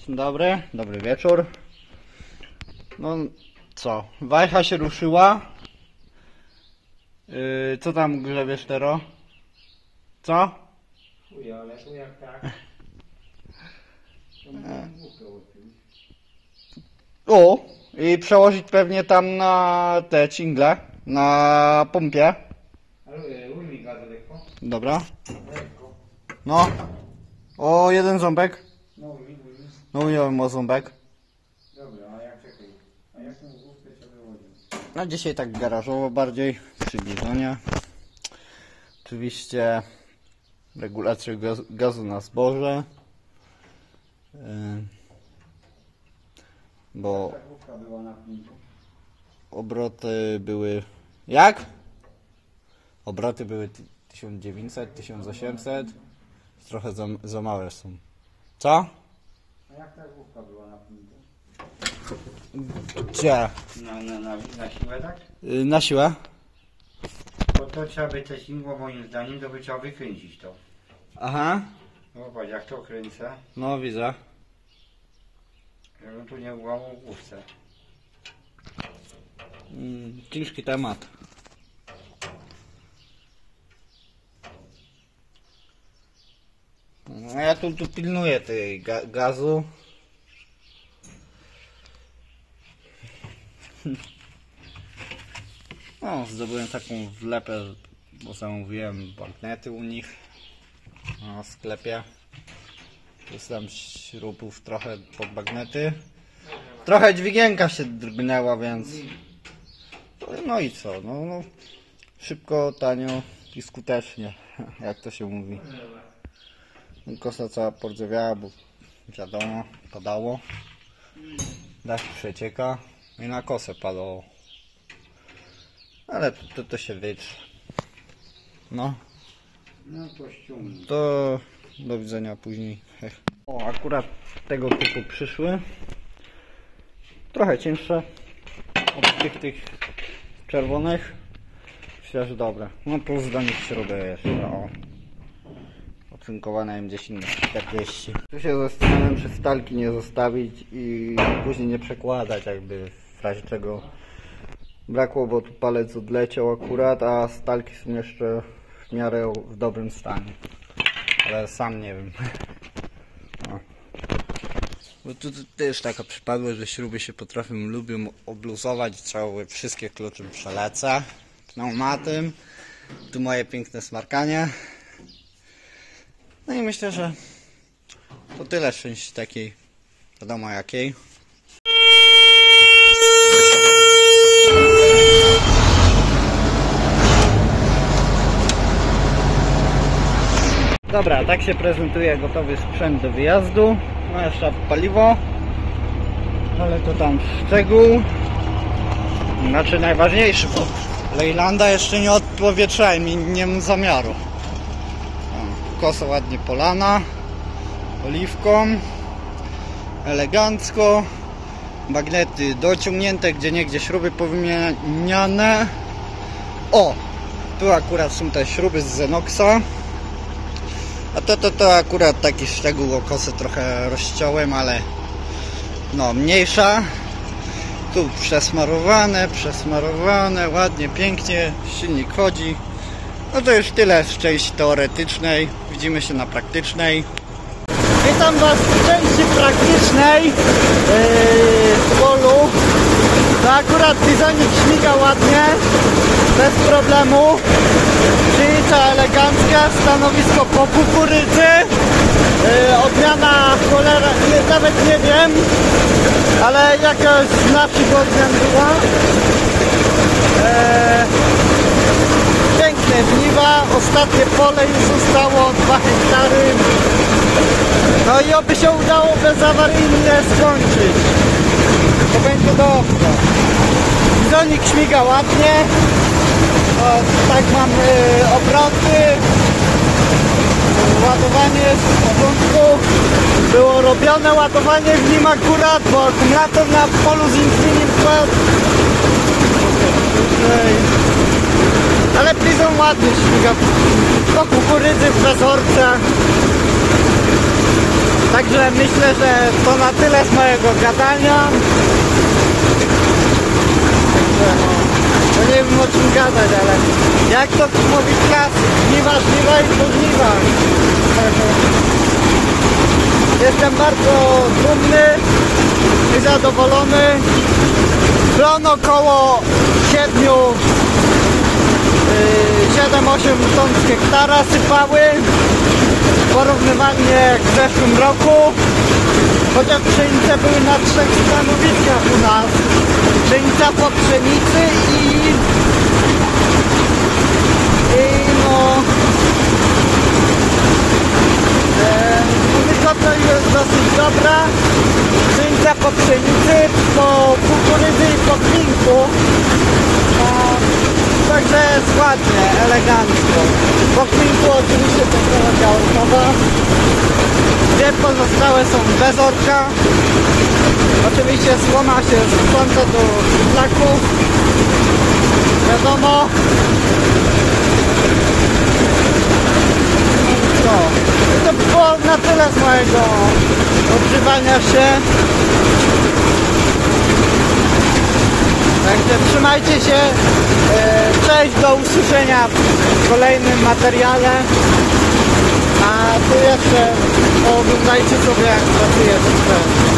Dzień dobry, dobry wieczór. No co, wajcha się ruszyła. Co tam grzebiesz teraz? Co? Chuj, ale tu jak tak. O! I przełożyć pewnie tam na te cingle, na pompie. Ale ujmij gazu lekko. Dobra. Lekko. No. O, jeden ząbek. No ujmij. No ująłem o ząbek. Dobra, a jak czekaj. A jak tą główkę się wyłodził? No dzisiaj tak garażowo bardziej, przybliżenie. Oczywiście regulacja gazu na zboże. Bo Ta główka była na pniku. obroty były... Jak? Obroty były 1900, 1800. Trochę za małe są. Co? A jak ta główka była na pniku? Gdzie? Na siłę tak? Na siłę? Bo to trzeba by te śmigło moim zdaniem, to by trzeba wykręcić to. Aha. No popatrz, jak to kręcę, No widzę. żebym tu nie ułamał główce. Ciężki temat. No ja tu pilnuję tej gazu. No, zdobyłem taką wlepę, bo zamówiłem magnety u nich w sklepie. Jest tam śrubów trochę pod magnety. Trochę dźwigienka się drgnęła, więc... No i co? No, szybko, tanio i skutecznie, jak to się mówi. Kosa cała pordzewiała, bo wiadomo, padało. Dach przecieka i na kosę padało. Ale to się wytrze. No. No to ściągnij. To do widzenia później. O, akurat tego typu przyszły. Trochę cięższe od tych czerwonych. Myślę, że dobre. No plus do nich śruby jeszcze. O. Ocynkowane M10 40. Tu się zastanawiam, czy stalki nie zostawić i później nie przekładać, jakby w razie czego brakło, bo tu palec odleciał akurat, a stalki są jeszcze w miarę w dobrym stanie. Ale sam nie wiem. O. Bo tu też taka przypadłość, że śruby się lubią obluzować, trzeba wszystkie klucze przelecę pneumatem. Tu moje piękne smarkanie. No i myślę, że to tyle z części takiej, wiadomo jakiej. Dobra, tak się prezentuje gotowy sprzęt do wyjazdu. No jeszcze paliwo, ale to tam szczegół. Znaczy najważniejszy, bo Lejlanda jeszcze nie odpowietrzyłem i nie mam zamiaru. Kosa ładnie polana, oliwką, elegancko. Magnety dociągnięte, gdzie niegdzie śruby powymieniane. O! Tu akurat są te śruby z Zenoxa. A to akurat taki szczegół, o kosę trochę rozciąłem, ale no mniejsza. Tu przesmarowane, ładnie, pięknie, silnik chodzi. No to już tyle z części teoretycznej, widzimy się na praktycznej. Witam Was w części praktycznej z polu. To akurat bizonik śmiga ładnie, bez problemu. Żywica elegancka, stanowisko po kukurydzy. Odmiana cholera, nawet nie wiem, ale jakaś z naszych odmian była. Piękne żniwa, ostatnie pole już zostało 2 hektary. No i oby się udało bezawaryjnie skończyć. To będzie dobrze. Bizonik śmiga ładnie. O, tak mam obroty. Ładowanie jest w porządku. Było robione ładowanie w nim akurat, bo akumulator na polu z Infinim wpadł. Ale Prizon ładnie śmiga po kukurydzy w bezorce. Także myślę, że to na tyle z mojego gadania. Także no nie wiem o czym gadać, ale jak to mówi klasyk, żniwa i po żniwach. Jestem bardzo dumny i zadowolony. Plon około 7-8 ton z hektara sypały. Porównywalnie jak w zeszłym roku. Chociaż pszenice były na 3 stanowiskach u nas. Pszenica po pszenicy i no wilgotność jest dosyć dobra. Pszenica po pszenicy, po kukurydzy i po klinku. Także jest ładnie, elegancko. Po klinku oczywiście technologia orkowa. Dwie pozostałe są bez orka. Oczywiście słoma się wpląta do szlaków. Wiadomo. No, to było na tyle z mojego odżywania się. Także trzymajcie się. Cześć, do usłyszenia w kolejnym materiale. A tu jeszcze oglądajcie sobie, jak pracuje sprzęt.